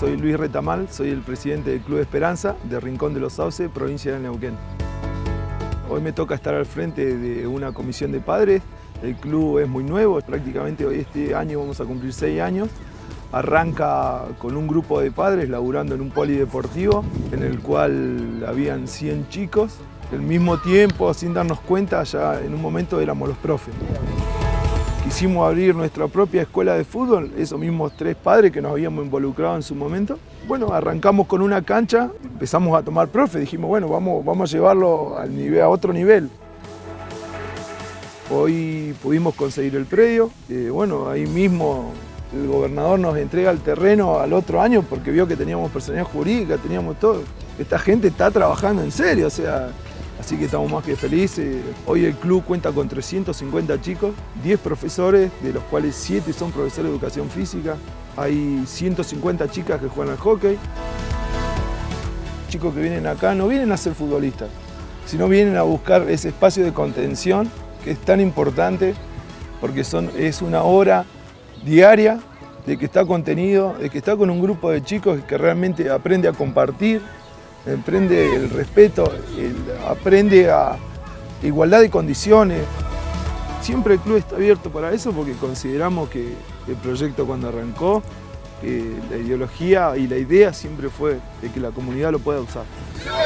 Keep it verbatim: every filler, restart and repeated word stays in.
Soy Luis Retamal, soy el presidente del Club Esperanza de Rincón de los Sauces, provincia de Neuquén. Hoy me toca estar al frente de una comisión de padres. El club es muy nuevo, prácticamente hoy este año vamos a cumplir seis años. Arranca con un grupo de padres laburando en un polideportivo en el cual habían cien chicos. Al mismo tiempo, sin darnos cuenta, ya en un momento éramos los profes. Quisimos abrir nuestra propia escuela de fútbol, esos mismos tres padres que nos habíamos involucrado en su momento. Bueno, arrancamos con una cancha, empezamos a tomar profe, dijimos, bueno, vamos, vamos a llevarlo al nivel, a otro nivel. Hoy pudimos conseguir el predio, eh, bueno, ahí mismo el gobernador nos entrega el terreno al otro año porque vio que teníamos personalidad jurídica, teníamos todo. Esta gente está trabajando en serio, o sea, así que estamos más que felices. Hoy el club cuenta con trescientos cincuenta chicos, diez profesores, de los cuales siete son profesores de educación física. Hay ciento cincuenta chicas que juegan al hockey. Chicos que vienen acá no vienen a ser futbolistas, sino vienen a buscar ese espacio de contención que es tan importante porque son, es una hora diaria de que está contenido, de que está con un grupo de chicos que realmente aprende a compartir, aprende el respeto, el, aprende a igualdad de condiciones. Siempre el club está abierto para eso porque consideramos que el proyecto cuando arrancó, que la ideología y la idea siempre fue de que la comunidad lo pueda usar.